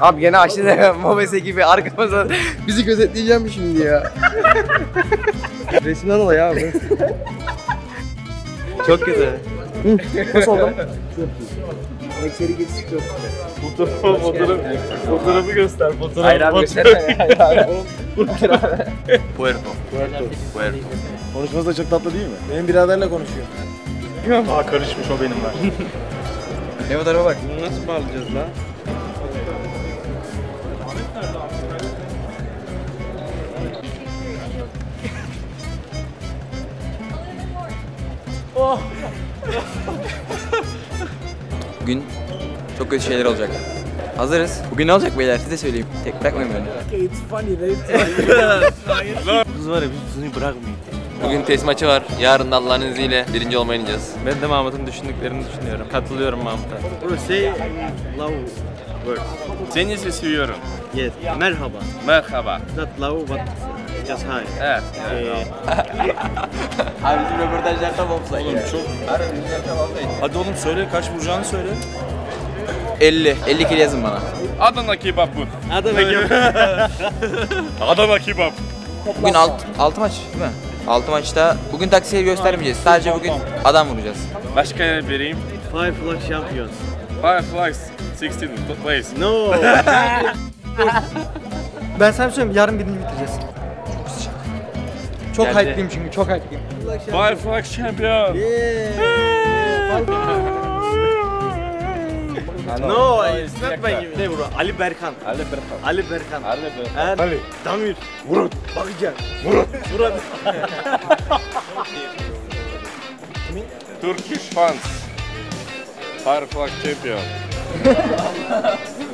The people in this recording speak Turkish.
Abi gene açtı Mobese gibi arkamıza bizi gözetleyeceğim şimdi ya. Resimden dolayı abi. Çok kötü. Nasıl oldum? Ekseri geç çıkıyor. Fotoğrafı göster. Hayır abi gösterme. Puerto. Konuşması da çok tatlı değil mi? Benim biraderle konuşuyor. Aa karışmış o benim var. Ne fotoğrafa bak. Bunu nasıl bağlayacağız lan? Bugün çok kötü şeyler olacak. Hazırız. Bugün ne olacak beyler? Size söyleyeyim. Tek bırakmayın beni. Kız var ya biz seni bırakmayın. Bugün test maçı var. Yarın da Allah'ın izniyle birinci olmaya ineceğiz. Ben de Mahmut'un düşündüklerini düşünüyorum. Katılıyorum Mahmut'a. Bro, say love word. Seni seviyorum. Yes. Merhaba. Merhaba. Not love, but just hi. Evet. Abi bizim röportajlar tam olsaydı. Oğlum çok... Hadi oğlum söyle kaç vuracağını söyle. 50. 50 kere yazın bana. Adana kebap bu. Adana kebap. Adana kebap. Bugün 6 maç değil mi? 6 maçta bugün taksiye göstermeyeceğiz. Sadece bugün adam vuracağız. Başka ne vereyim? Five flag champions. Fireflies 16 place. No. Ben sana söyleyeyim, yarın birini bitireceğiz. Çok Geldi. hype'liyim çünkü, çok hype'liyim. Fireflies champion. No, it's not my name. Ne bro? Ali Berkan. Ali Berkan. And Damir. Murat. Bakacağım. Murat. Turkish fans. Fireflies champion.